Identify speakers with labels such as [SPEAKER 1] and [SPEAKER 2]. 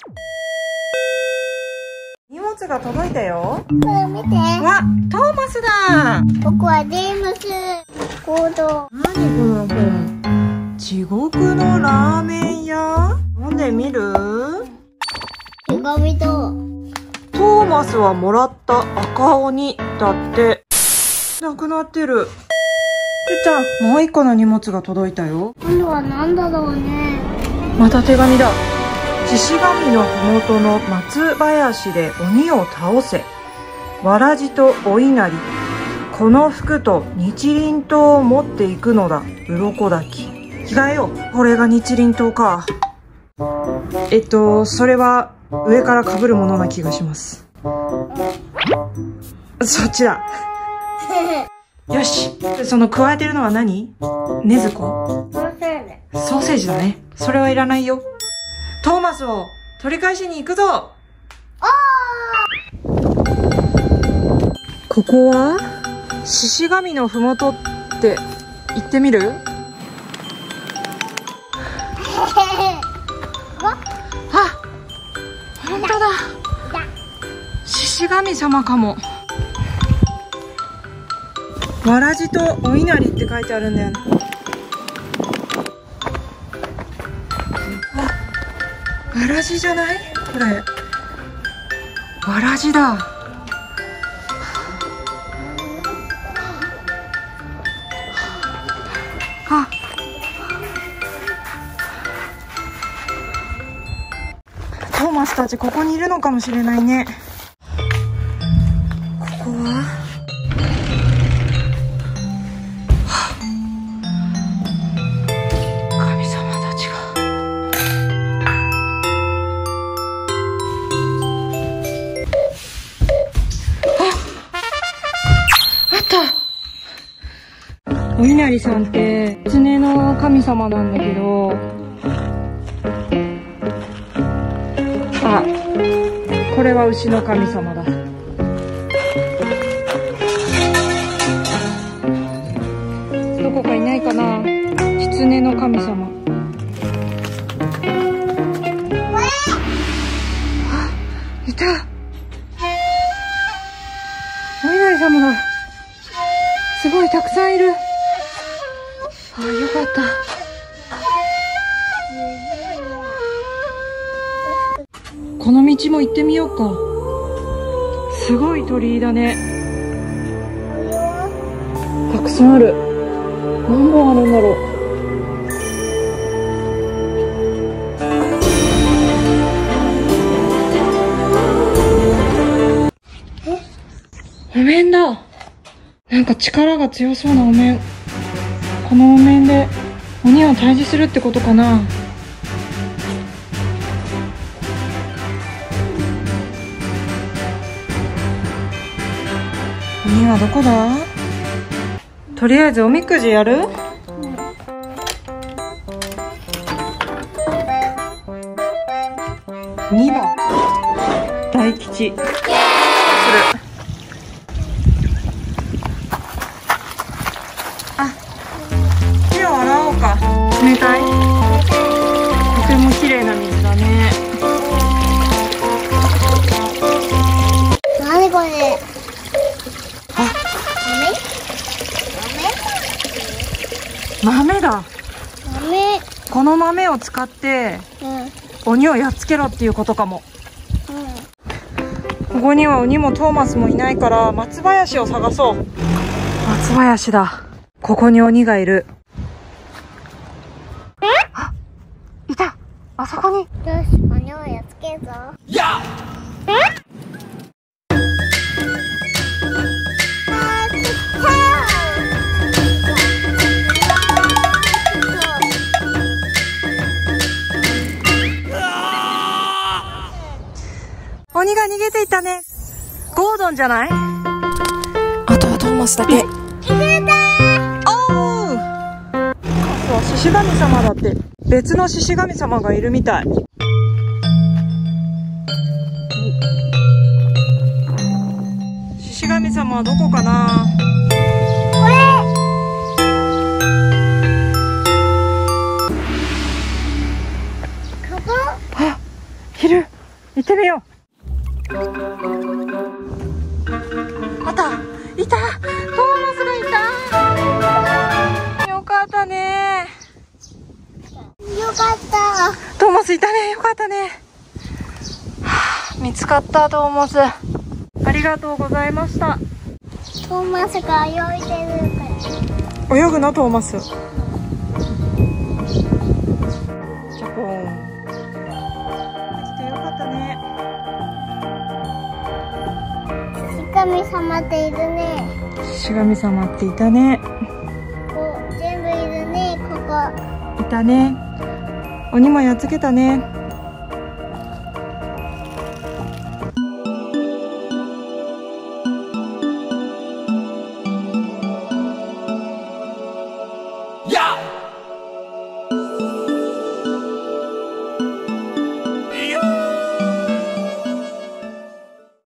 [SPEAKER 1] 荷物が届いたよ。
[SPEAKER 2] これ見て。
[SPEAKER 1] わ、トーマスだ。
[SPEAKER 2] ここはジェームス行動。
[SPEAKER 1] 何この本。地獄のラーメン屋。飲んでみる？
[SPEAKER 2] 手紙と。
[SPEAKER 1] トーマスはもらった赤鬼だって。なくなってる。ゆうちゃん、もう一個の荷物が届いたよ。
[SPEAKER 2] 今度は何だろうね。
[SPEAKER 1] また手紙だ。獅子神のふもとの松林で鬼を倒せ。わらじとお稲荷。この服と日輪刀を持っていくのだ。鱗滝。着替えよう。これが日輪刀か。それは上から被るものな気がします。そっちだ。よし。その加えてるのは何？ねずこ？
[SPEAKER 2] ソーセージ。
[SPEAKER 1] ソーセージだね。それはいらないよ。トーマスを取り返しに行くぞ。ここは獅子神のふもとって行ってみる？あ、本当だ。獅子神様かも。わらじとお稲荷って書いてあるんだよね。あ、わらじじゃない？これ。わらじだ。あ。トーマスたちここにいるのかもしれないね。ここは？神様たちが。あった。お稲荷さんって狐の神様なんだけど、あ、これは牛の神様だ。どこかいないかな、狐の神様。あ、いた。お稲荷様だ。すごいたくさんいる。あ、よかった。この道も行ってみようか。すごい鳥居だね。たくさんある。何本あるんだろう。お面だ。なんか力が強そうなお面。このお面で鬼を退治するってことかな。鬼はどこだ？とりあえずおみくじやる？2番大吉。あ、手を洗おうか。冷たい？とても綺麗な水だね。
[SPEAKER 2] 何これ？
[SPEAKER 1] 豆だ。
[SPEAKER 2] 豆。
[SPEAKER 1] この豆を使って鬼をやっつけろっていうことかも。ここには鬼もトーマスもいないから松林を探そう。松林だ。ここに鬼がいる。あ、いた。あそこに。
[SPEAKER 2] よし、鬼をやっつけるぞ。やっ。
[SPEAKER 1] 鬼が逃げていったね。ゴードンじゃない？
[SPEAKER 3] あとはトーマスだけ。
[SPEAKER 2] 気づいたー。
[SPEAKER 1] おー。そう、獅子神様だって。別の獅子神様がいるみたい。獅子神様はどこかな？
[SPEAKER 2] ここ？
[SPEAKER 1] あ、いる。 行ってみよう。あった、いた、トーマスがいた。よかったね。
[SPEAKER 2] よかった。
[SPEAKER 1] トーマスいたね。よかったね。見つかった、トーマス。ありがとうございました。
[SPEAKER 2] トーマスが泳いでるから。
[SPEAKER 1] 泳ぐの、トーマス。ジャポン。来てよかったね。
[SPEAKER 2] 神様っているね。
[SPEAKER 1] 獅子神様っていたね。
[SPEAKER 2] こう全部いるね、ここ。
[SPEAKER 1] いたね。鬼もやっつけたね。